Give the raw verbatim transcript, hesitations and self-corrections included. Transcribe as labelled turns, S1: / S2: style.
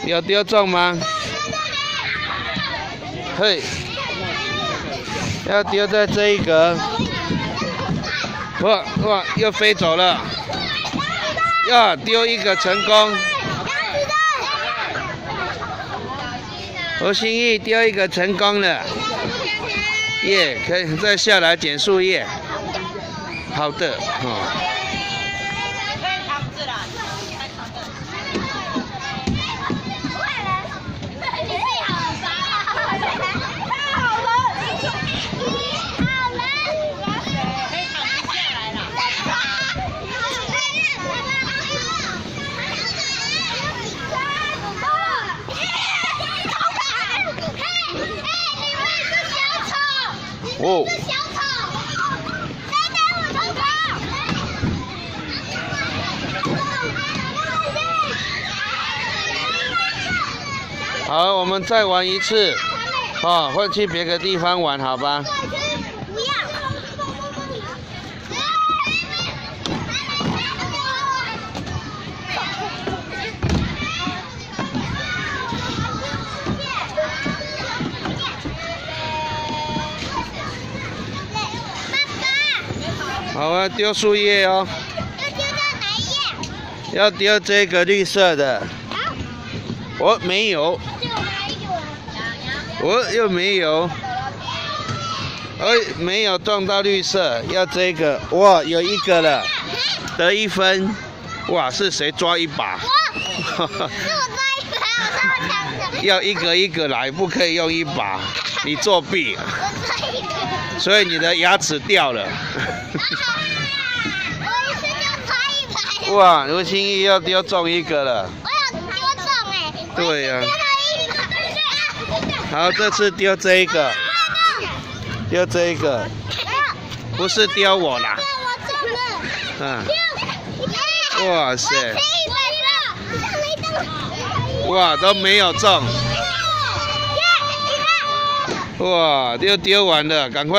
S1: 有丢中吗？嘿，要丢在这一格。哇哇，又飞走了。呀，丢一个成功。何心意丢一个成功了。耶，可以再下来捡树叶。好的，哦。 哦，好，我们再玩一次，哦，换去别个地方玩，好吧？不要。好啊，丢树叶哦。要丢到哪一页？要丢这个绿色的。啊？我没有。我又没有。哎，没有撞到绿色，要这个。哇，有一个了，得一分。哇，是谁抓一把？我。是我抓一把，我超强的。要一个一个来，不可以用一把，你作弊。我抓一个。所以你的牙齿掉了。哇，刘心怡要丢中一个了。我有丢中哎。对呀、啊。好，这次丢这一个。丢这一个。不是丢我啦。嗯。哇塞。哇，都没有中。哇，又丢完了，赶快。